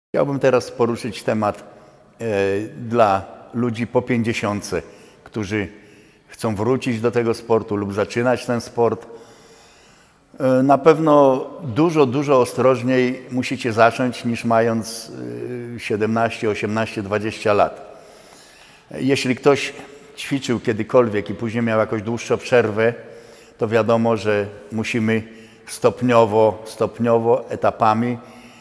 Chciałbym teraz poruszyć temat dla ludzi po 50, którzy chcą wrócić do tego sportu lub zaczynać ten sport. Na pewno dużo ostrożniej musicie zacząć niż mając 17, 18, 20 lat. Jeśli ktoś ćwiczył kiedykolwiek i później miał jakąś dłuższą przerwę, to wiadomo, że musimy stopniowo, etapami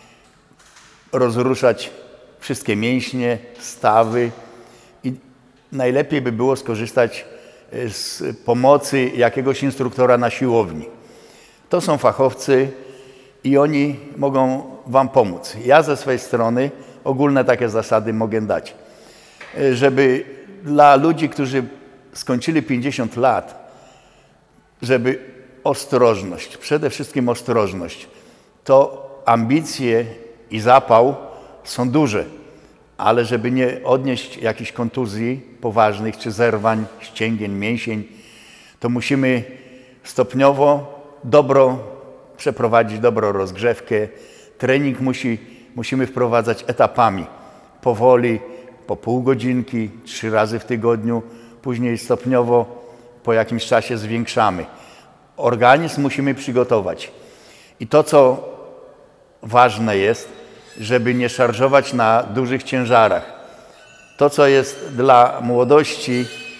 rozruszać wszystkie mięśnie, stawy i najlepiej by było skorzystać z pomocy jakiegoś instruktora na siłowni. To są fachowcy i oni mogą Wam pomóc. Ja ze swojej strony ogólne takie zasady mogę dać, żeby dla ludzi, którzy skończyli 50 lat, żeby ostrożność, przede wszystkim ostrożność, to ambicje i zapał są duże, ale żeby nie odnieść jakichś kontuzji poważnych czy zerwań, ścięgien, mięsień, to musimy stopniowo przeprowadzić dobrą rozgrzewkę. Trening musimy wprowadzać etapami, powoli, po pół godzinki, 3 razy w tygodniu, później stopniowo po jakimś czasie zwiększamy. Organizm musimy przygotować. I to, co ważne jest, żeby nie szarżować na dużych ciężarach. To, co jest dla młodości,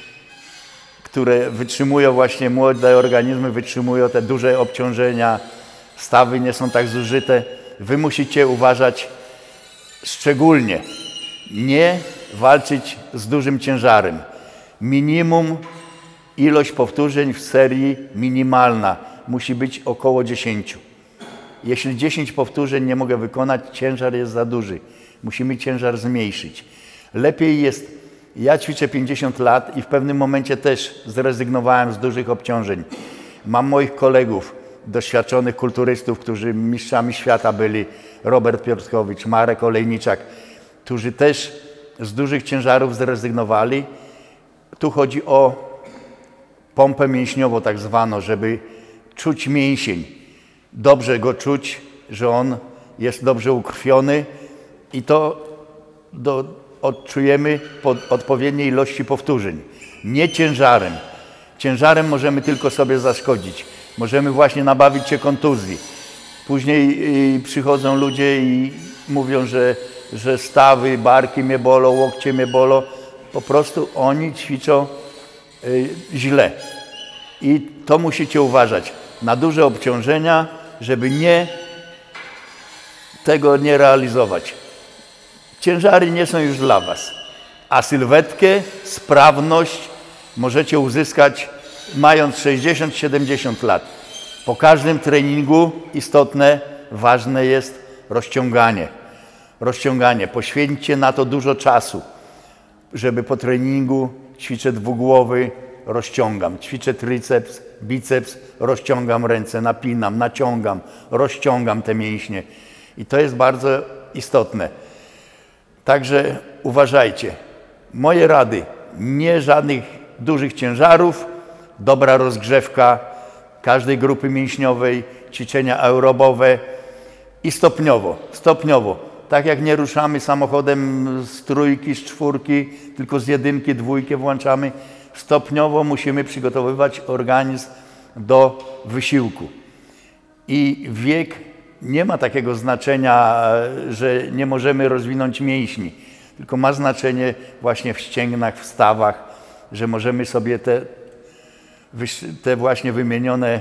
które wytrzymują właśnie młode organizmy, wytrzymują te duże obciążenia, stawy nie są tak zużyte. Wy musicie uważać szczególnie, nie walczyć z dużym ciężarem. Minimum ilość powtórzeń w serii minimalna musi być około 10. Jeśli 10 powtórzeń nie mogę wykonać, ciężar jest za duży. Musimy ciężar zmniejszyć. Lepiej jest, ja ćwiczę 50 lat i w pewnym momencie też zrezygnowałem z dużych obciążeń. Mam moich kolegów, doświadczonych kulturystów, którzy mistrzami świata byli, Robert Piotrkowicz, Marek Olejniczak, którzy też z dużych ciężarów zrezygnowali. Tu chodzi o pompę mięśniową tak zwaną, żeby czuć mięsień. Dobrze go czuć, że on jest dobrze ukrwiony i to odczujemy po odpowiedniej ilości powtórzeń. Nie ciężarem. Ciężarem możemy tylko sobie zaszkodzić. Możemy właśnie nabawić się kontuzji. Później przychodzą ludzie i mówią, że stawy, barki mnie bolą, łokcie mnie bolą. Po prostu oni ćwiczą źle. I to musicie uważać na duże obciążenia, żeby tego nie realizować. Ciężary nie są już dla Was, a sylwetkę, sprawność możecie uzyskać mając 60-70 lat. Po każdym treningu istotne, ważne jest rozciąganie. Rozciąganie. Poświęćcie na to dużo czasu, żeby po treningu ćwiczę dwugłowy, rozciągam. Ćwiczę tryceps, biceps, rozciągam ręce, napinam, naciągam, rozciągam te mięśnie. I to jest bardzo istotne. Także uważajcie. Moje rady, nie żadnych dużych ciężarów, dobra rozgrzewka każdej grupy mięśniowej, ćwiczenia aerobowe i stopniowo. Tak jak nie ruszamy samochodem z 3, z 4, tylko z 1, 2 włączamy, stopniowo musimy przygotowywać organizm do wysiłku. I wiek nie ma takiego znaczenia, że nie możemy rozwinąć mięśni, tylko ma znaczenie właśnie w ścięgnach, w stawach, że możemy sobie te właśnie wymienione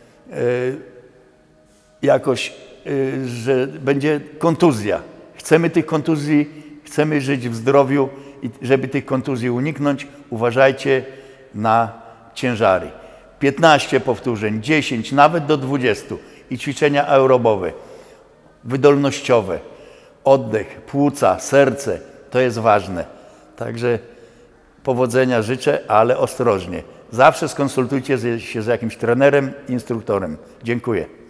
jakoś, że będzie kontuzja. Chcemy tych kontuzji, chcemy żyć w zdrowiu i żeby tych kontuzji uniknąć, uważajcie na ciężary. 15 powtórzeń, 10, nawet do 20 i ćwiczenia aerobowe, wydolnościowe, oddech, płuca, serce, to jest ważne. Także powodzenia życzę, ale ostrożnie. Zawsze skonsultujcie się z jakimś trenerem, instruktorem. Dziękuję.